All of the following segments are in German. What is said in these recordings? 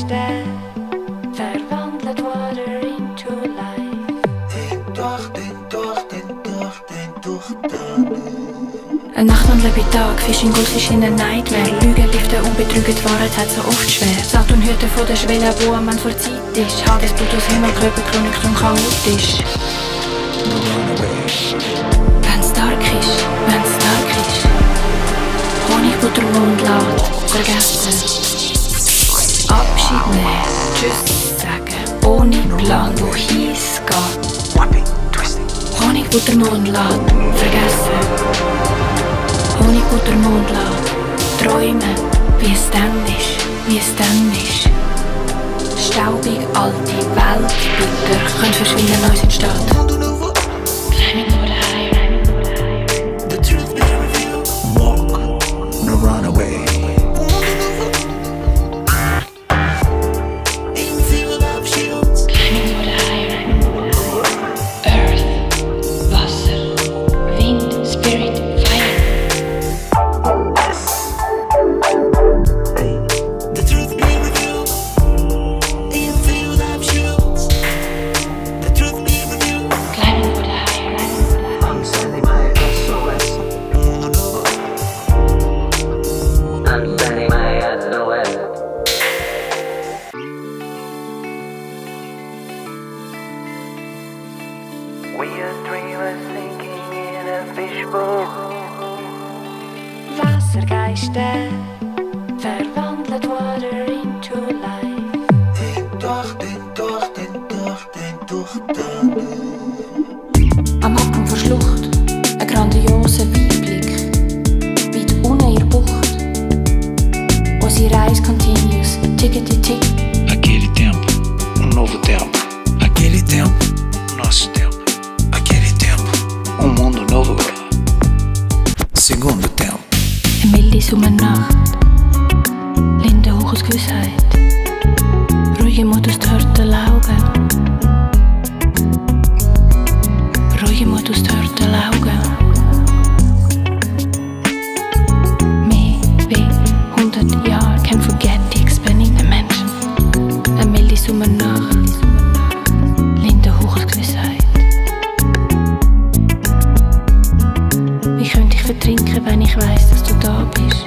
Wassergeiste verwandelt Water into life. Eine Nachtwandel bei Tag, Fishing Goals ist in der Nightmare. Lügen, Liften und Betrügen, die Wahrheit hat so oft schwer. Saturn hüten von der Schwelle, wo ein Mann vor Zeit ist. Hades, Plutos, Himmel, Körper, Chronik und chaotisch. Wenn's dark ist, Honig, Butter, Mund, lässt vergessen. Abschied nehmen, Tschüss sagen, ohne Plan, wohin es geht. Honig, Butter, Mund, lässt vergessen. Honig, Butter, Mund, lässt träumen, wie es dann ist. Staubig, alte Weltbilder können verschwinden, Neues entsteht. Climbing for the higher. The truth be revealed. Walk, no run away. In field of shields. Climbing for the higher. Earth, Wasser, Wind, Spirit, Fire. The truth be revealed. In field of shields. The truth be revealed. Climbing for the higher. I'm sending my SOS. I'm sending my SOS. We are dreamers sinking in a fishbowl. Wassergeiste verwandelt Water into life. Am Abgrund der Schlucht, ein grandioser Weitblick, weit unten in der Bucht. Unsere Reise continues, tickety-tick. Aquele tempo, novo tempo. Aquele tempo, nosso tempo. Aquele tempo, mundo novo. Segundo tempo. Eine milde Sommernacht, lindenhohes Gewissheit, ruhige Mut aus den Hörtelaugen. Ruhige Mut aus den Hörtelaugen. Mehr wie 100 Jahre, can't forget die expanding Menschen. Eine milde Sommernacht, lindenhohes Gewissheit. Wie könnte ich vertrinken, wenn ich weiss, dass du da bist?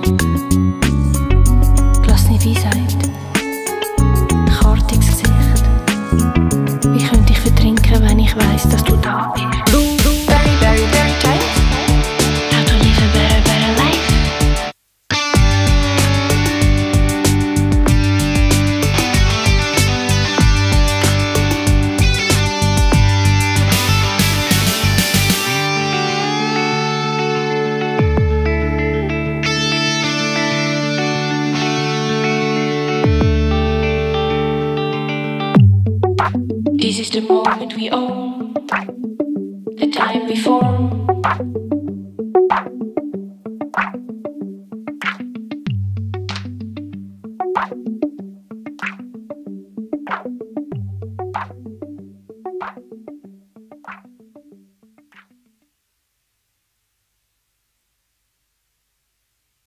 Gelassene Weisheit, kartiges Gesicht. Wie könnte ich vertrinken, wenn ich weiss, dass du da bist? Very, very, very tight. How to live a better, better life. This is the moment we own, the time we form.